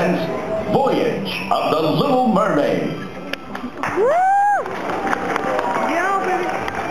presents Voyage of the Little Mermaid. Yeah, baby.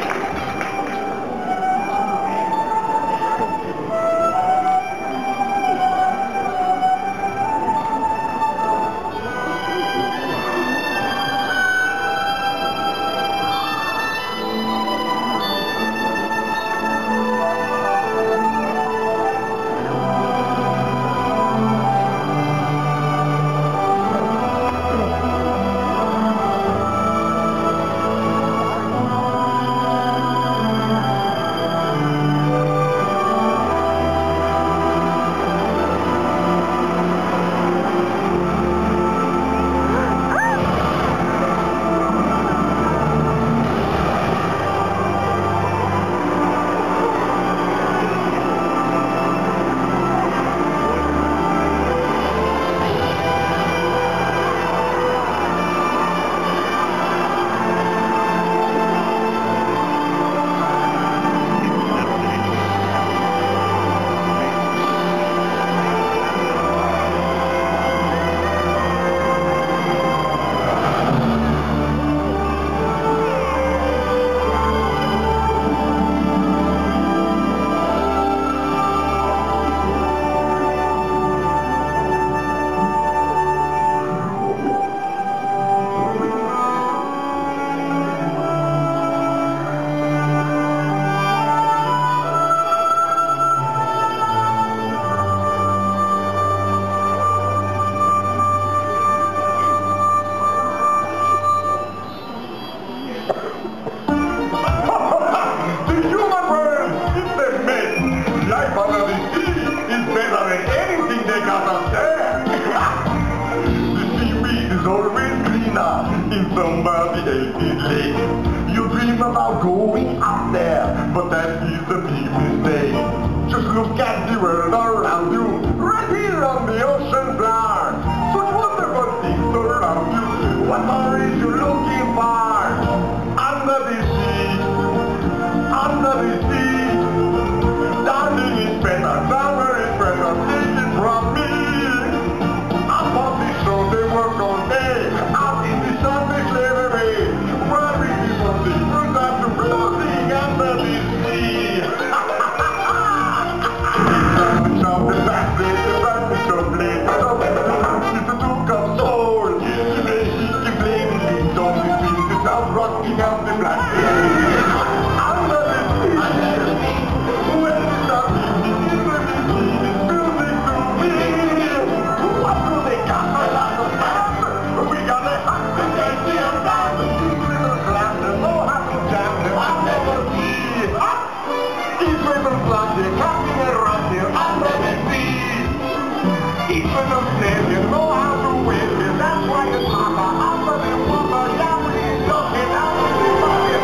Somebody else's lake. You dream about going up there, but that is a big mistake. Just look at the world around you, right here on the ocean floor. Such wonderful things around you. What more is you looking for? Under the sea, under the sea. Darling is better, summer is better, take it from me. Up on the shore they work all day, out in the sun they slave away. Worrying people, they put out the floating under the sea. It's on the back plate, the back is so late. It's a took of soul. Today he can blame it, it's on the street, the south rocking out the black plate. Under the sea, when the sun is music to me. What do they got? A lot of fun. We got a hot and tasty and fun. Little class, they know how to jam them under the sea. These little class, they're catching around here under the sea. Each little snake, you know how to win it. That's why it's mama under the water. Yeah, we're looking out in the bucket.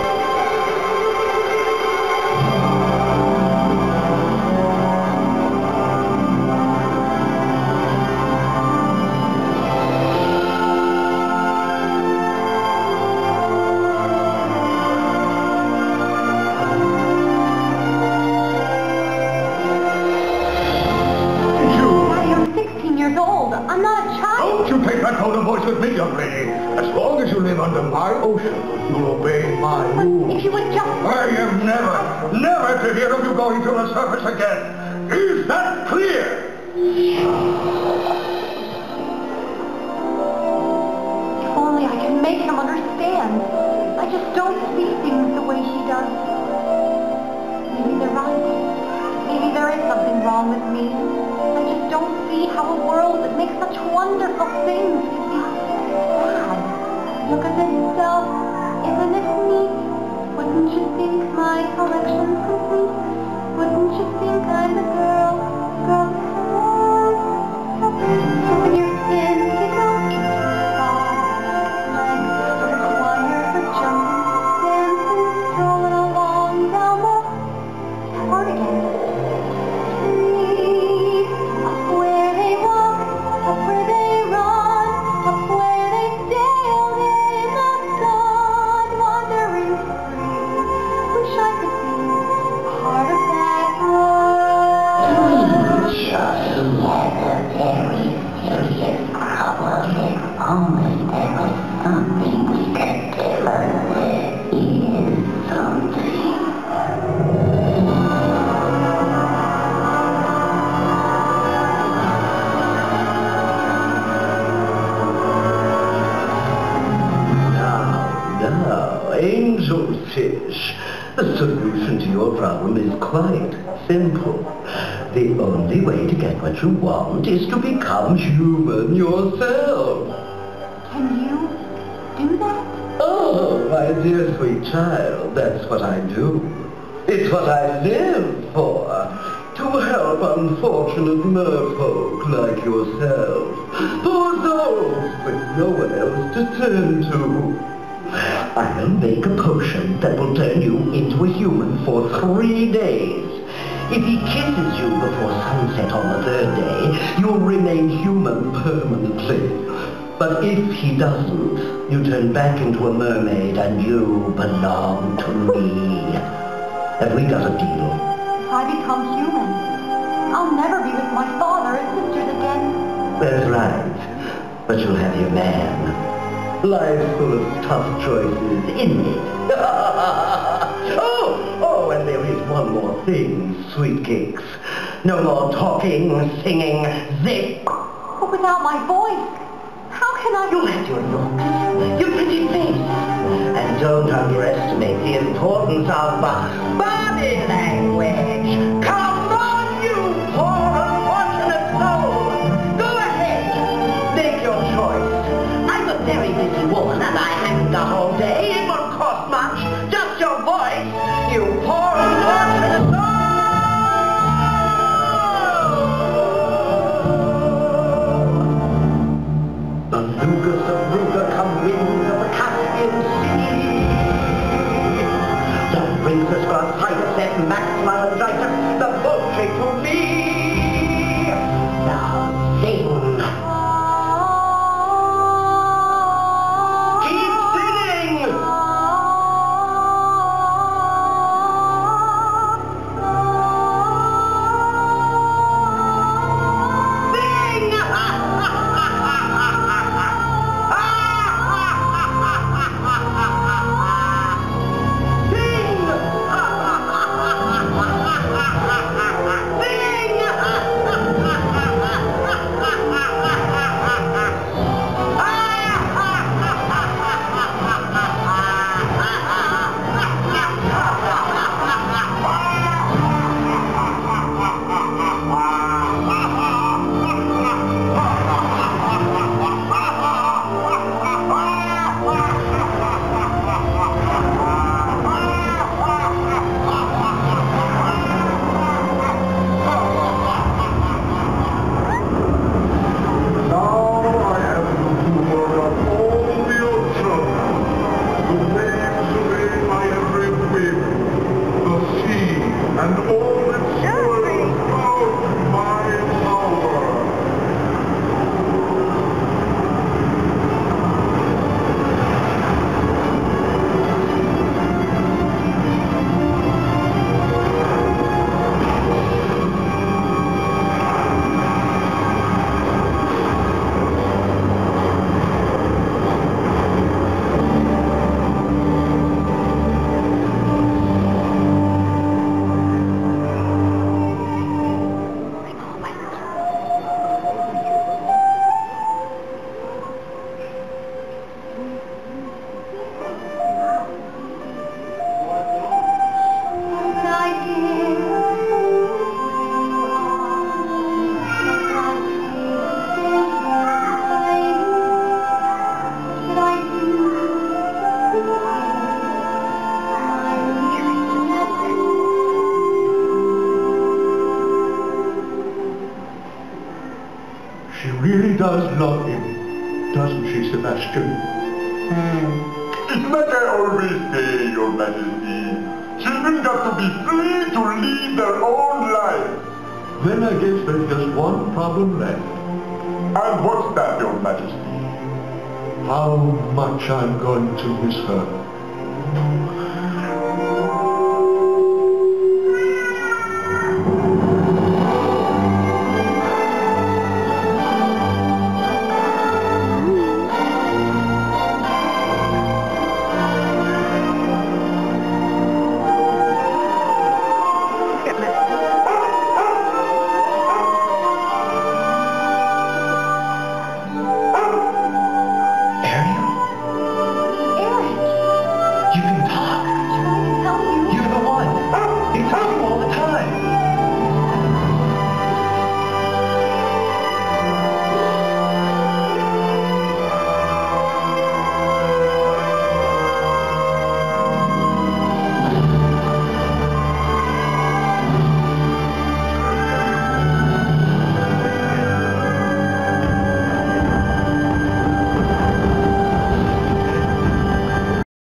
I'm not a child. Don't you take that tone of voice with me, young lady. As long as you live under my ocean, you'll obey my rules. If you would just... I am never to hear of you going to the surface again. Is that clear? If only I can make him understand. I just don't see things the way he does. Maybe they're right. Maybe there is something wrong with me. I just don't see how a world that makes such wonderful things can be bad. Look at this stuff. Isn't it neat? Wouldn't you think my collection's complete? Wouldn't you think I'm the girl with your skin sticks out too far? Legs required for jumping, dancing, strolling along down the court again. Up where they walk, up where they run, up where they sail in the sun, wandering free. Wish I could be part of that world. promised there was something we could give her. Is something. Now, angel fish, the solution to your problem is quite simple. The only way to get what you want is to become human yourself. Can you do that? Oh, my dear sweet child, that's what I do. It's what I live for. To help unfortunate merfolk like yourself. Poor souls with no one else to turn to. I'll make a potion that will turn you into a human for 3 days. If he kisses you before sunset on the 3rd day, you'll remain human permanently. But if he doesn't, you turn back into a mermaid and you belong to me. Have we got a deal? If I become human, I'll never be with my father and sisters again. That's right. But you'll have your man. Life's full of tough choices, isn't it? Oh, and there is one more thing, sweet cakes. No more talking, singing, zip. But without my voice, how can I... You'll have your looks, your pretty face. And don't underestimate the importance of body language. Come on, you poor unfortunate soul. Go ahead, make your choice. I'm a very busy woman and I haven't got all day. It won't cost much, just your voice, you poor unfortunate soul. Beluga, Saruga, come winds of the Caspian Sea. The Princess Glacitis, that Maxima Hydritis, the poultry to me. Now sing. Keep singing. She really does love him, doesn't she, Sebastian? It's like I always say, Your Majesty. Children got to be free to lead their own lives. Then I guess there's just one problem left. And what's that, Your Majesty? How much I'm going to miss her.